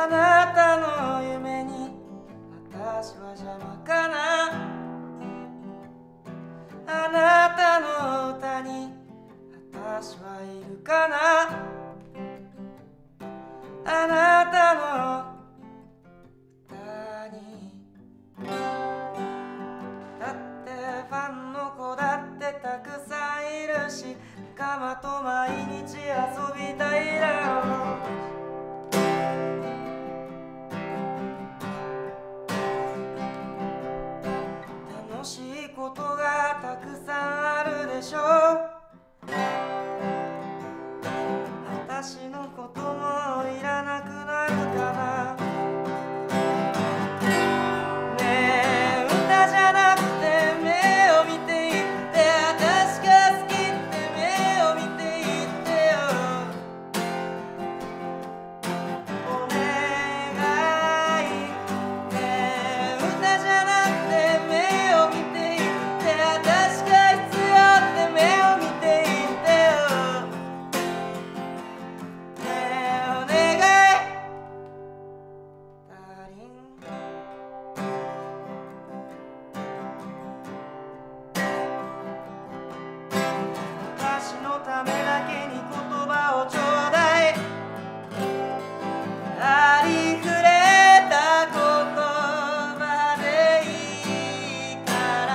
あなたの夢に私は邪魔かな。あなたの歌に私はいるかな。あなたの歌にだってファンの子だってたくさんいるし、仲間と毎日遊びたいだろう。楽しいことがたくさんあるでしょう。私のこともいらなくなるかな。ねえ歌じゃなくて目を見ていって、私が好きって目を見ていってよ。お願い。ねえ歌じゃなくて目を見ていって、私が必要って目を見ていってよ。ねえお願いダーリン。私のためだけに言葉をちょうだい。ありふれた言葉でいいから、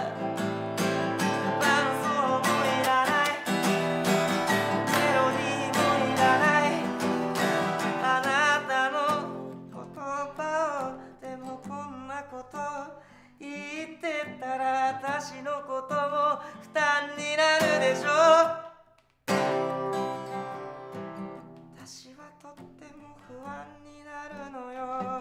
伴奏もいらない、メロディーもいらない。あなたの言葉を、でもこんなこと言ってたら私のことも負担になるでしょう。私はとっても不安になるのよ。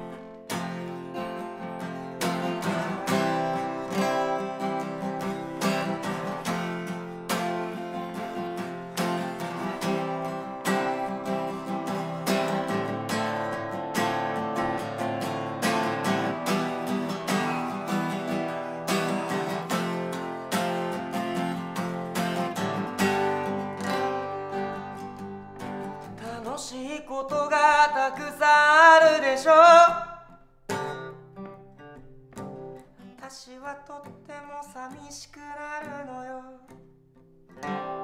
楽しいことがたくさんあるでしょう。私はとっても寂しくなるのよ。